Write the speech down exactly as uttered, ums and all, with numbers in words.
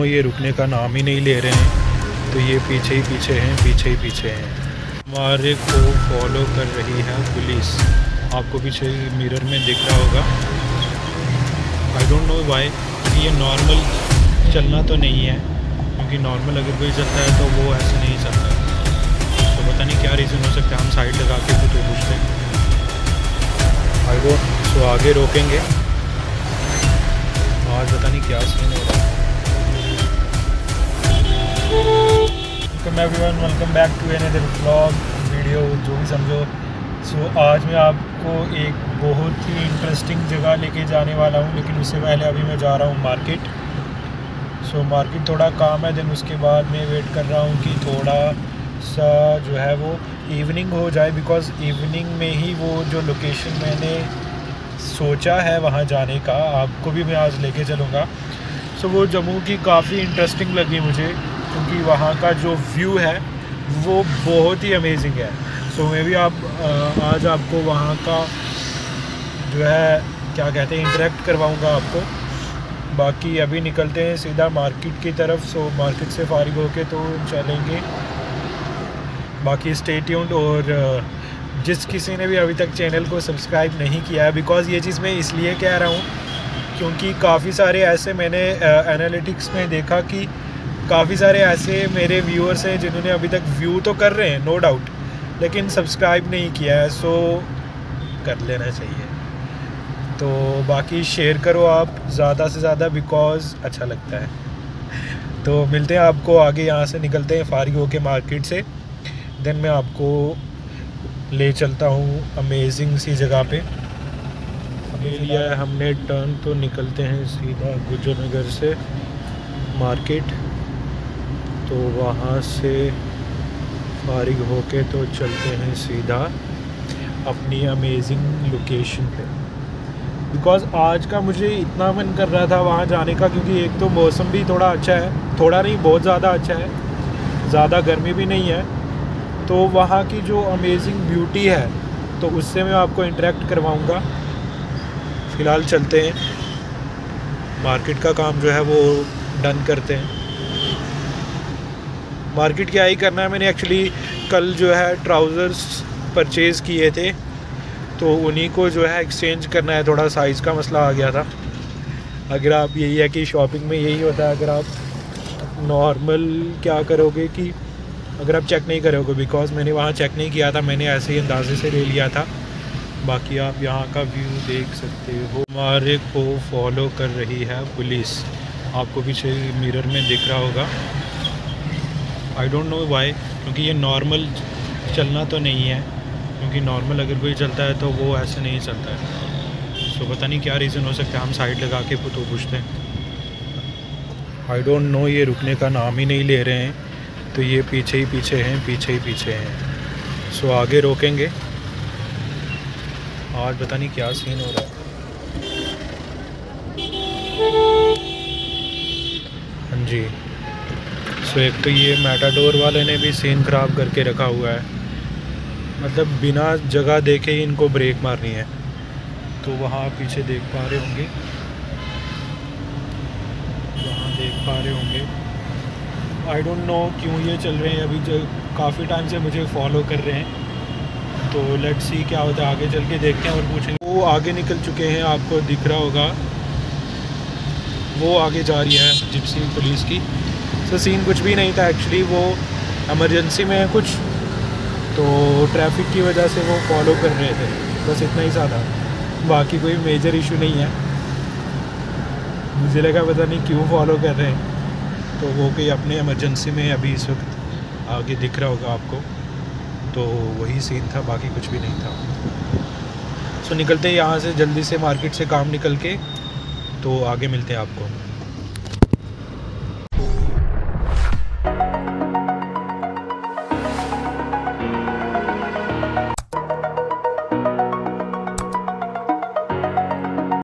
No ये रुकने का नाम ही नहीं ले रहे हैं, तो ये पीछे ही पीछे हैं, पीछे ही पीछे हैं। हमारे को फॉलो कर रही है पुलिस, आपको पीछे मिरर में दिख रहा होगा। आई डोंट नो वाई, क्योंकि ये नॉर्मल चलना तो नहीं है, क्योंकि नॉर्मल अगर कोई चलता है तो वो ऐसे नहीं चलता है। तो पता नहीं क्या रीज़न हो सकता है, हम साइड लगा के तो पूछते हैं। आई डोंट सो आगे रोकेंगे, आज पता नहीं क्या सीन हो रहा है। Welcome everyone, welcome back to another vlog video, जो भी समझो। सो so, आज मैं आपको एक बहुत ही इंटरेस्टिंग जगह लेके जाने वाला हूँ, लेकिन उससे पहले अभी मैं जा रहा हूँ मार्केट। सो so, मार्केट थोड़ा काम है, देन उसके बाद मैं वेट कर रहा हूँ कि थोड़ा सा जो है वो इवनिंग हो जाए, बिकॉज़ इवनिंग में ही वो जो लोकेशन मैंने सोचा है वहाँ जाने का, आपको भी मैं आज लेके चलूँगा। सो so, वो जम्मू की काफ़ी इंटरेस्टिंग लगी मुझे, क्योंकि वहाँ का जो व्यू है वो बहुत ही अमेजिंग है। सो so, मैं भी आप आज आपको वहाँ का जो है क्या कहते हैं इंटरेक्ट करवाऊँगा आपको। बाकी अभी निकलते हैं सीधा मार्केट की तरफ। सो so, मार्केट से फारिग होके तो चलेंगे। बाकी स्टे ट्यून्ड, और जिस किसी ने भी अभी तक चैनल को सब्सक्राइब नहीं किया है, बिकॉज़ ये चीज़ मैं इसलिए कह रहा हूँ क्योंकि काफ़ी सारे ऐसे मैंने एनालिटिक्स में देखा कि काफ़ी सारे ऐसे मेरे व्यूअर्स हैं जिन्होंने अभी तक व्यू तो कर रहे हैं नो डाउट, लेकिन सब्सक्राइब नहीं किया है। सो कर लेना चाहिए। तो बाकी शेयर करो आप ज़्यादा से ज़्यादा, बिकॉज़ अच्छा लगता है। तो मिलते हैं आपको आगे, यहाँ से निकलते हैं फारिग होके मार्केट से, देन मैं आपको ले चलता हूँ अमेजिंग सी जगह पे। ले लिया है हमने टर्न, तो निकलते हैं सीधा गुजर नगर से मार्केट। तो वहाँ से फारिग होके तो चलते हैं सीधा अपनी अमेजिंग लोकेशन पे, बिकॉज़ आज का मुझे इतना मन कर रहा था वहाँ जाने का, क्योंकि एक तो मौसम भी थोड़ा अच्छा है, थोड़ा नहीं बहुत ज़्यादा अच्छा है, ज़्यादा गर्मी भी नहीं है। तो वहाँ की जो अमेजिंग ब्यूटी है तो उससे मैं आपको इंटरेक्ट करवाऊँगा। फ़िलहाल चलते हैं मार्केट का काम जो है वो डन करते हैं। मार्केट क्या ही करना है, मैंने एक्चुअली कल जो है ट्राउज़र्स परचेज़ किए थे, तो उन्हीं को जो है एक्सचेंज करना है, थोड़ा साइज़ का मसला आ गया था। अगर आप यही है कि शॉपिंग में यही होता है, अगर आप नॉर्मल क्या करोगे कि अगर आप चेक नहीं करोगे, बिकॉज़ मैंने वहाँ चेक नहीं किया था, मैंने ऐसे ही अंदाजे से ले लिया था। बाकी आप यहाँ का व्यू देख सकते हो। हमारे को फॉलो कर रही है पुलिस, आपको पीछे मिरर में दिख रहा होगा। आई डोंट नो वाई, क्योंकि ये नॉर्मल चलना तो नहीं है, क्योंकि नॉर्मल अगर कोई चलता है तो वो ऐसे नहीं चलता है। सो पता नहीं क्या रीज़न हो सकता है, हम साइड लगा के तो पूछते हैं। आई डोंट नो ये रुकने का नाम ही नहीं ले रहे हैं, तो ये पीछे ही पीछे हैं, पीछे ही पीछे हैं। सो आगे रोकेंगे, आज पता नहीं क्या सीन हो रहा है। हाँ जी। सो एक तो ये मैटाडोर वाले ने भी सीन ख़राब करके रखा हुआ है, मतलब बिना जगह देखे ही इनको ब्रेक मारनी है। तो वहाँ पीछे देख पा रहे होंगे, वहाँ देख पा रहे होंगे। आई डोंट नो क्यों ये चल रहे हैं, अभी जो काफ़ी टाइम से मुझे फॉलो कर रहे हैं। तो लेट्स सी क्या होता है, आगे चल के देखते हैं और पूछेंगे। वो आगे निकल चुके हैं, आपको दिख रहा होगा, वो आगे जा रही है जिप्सी पुलिस की। तो सीन कुछ भी नहीं था एक्चुअली, वो इमरजेंसी में है कुछ, तो ट्रैफिक की वजह से वो फॉलो कर रहे थे, बस इतना ही ज़्यादा, बाकी कोई मेजर इशू नहीं है। मुझे लगा पता नहीं क्यों फॉलो कर रहे हैं, तो वो कोई अपने इमरजेंसी में अभी इस वक्त आगे दिख रहा होगा आपको, तो वही सीन था, बाकी कुछ भी नहीं था। सो निकलते हैं यहाँ से जल्दी से मार्केट से काम निकल के, तो आगे मिलते हैं आपको।